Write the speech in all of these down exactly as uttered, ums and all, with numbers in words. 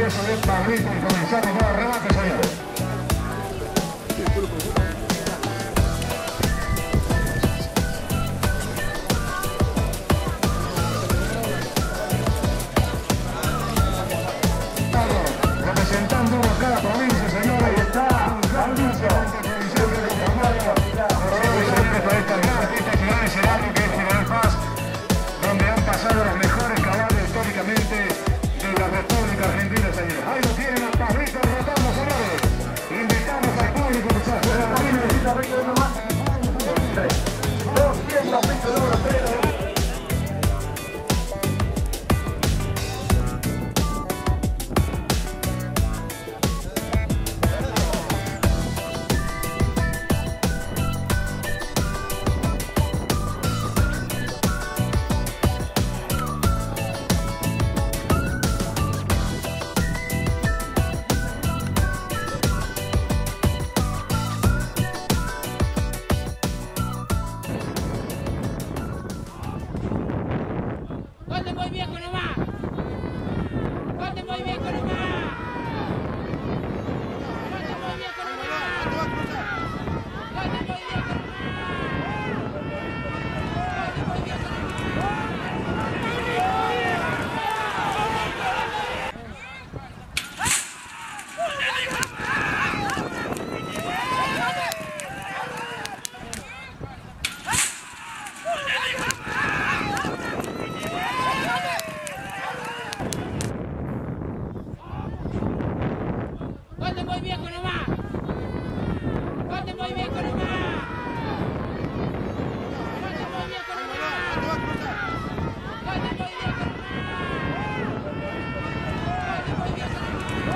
eso de Pablito y comenzamos con el remate, señores. Representando cada provincia, señores, y está Pablito, provincial de Cocamayo. Señores, para esta gran fiesta, este gran escenario que es General Paz, donde han pasado los mejores caballos históricamente de la República Argentina, señores. Ahí lo tienen a Pablito rotando, señores. Invitamos al público que se hace la marina de Cita Rico de Nomás. doscientos pisos de oro, tres. ¡Ponte muy bien con nomás! ¡Ponte muy bien con nomás! ¡Ponte muy bien con nomás! ¡Ponte muy bien con nomás! ¡Ponte muy bien con nomás! ¡Ponte muy bien con nomás! ¡Ponte muy bien con nomás! ¡Ponte muy bien con nomás! ¡Ponte muy bien con nomás! ¡Ponte muy bien con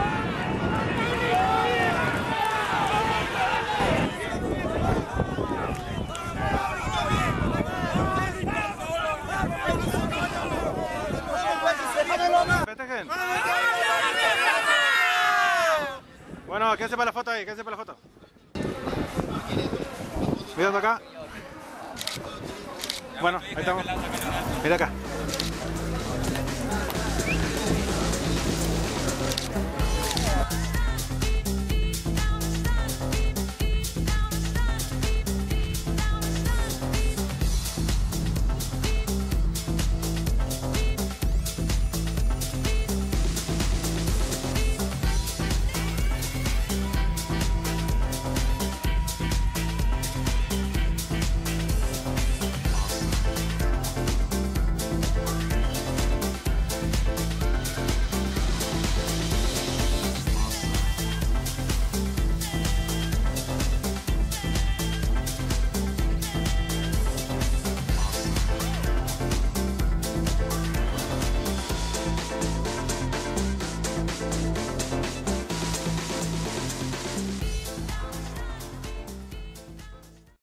Festejen. Bueno, quédense para la foto ahí, quédense para la foto. Mirando acá. Bueno, ahí estamos. Mira acá.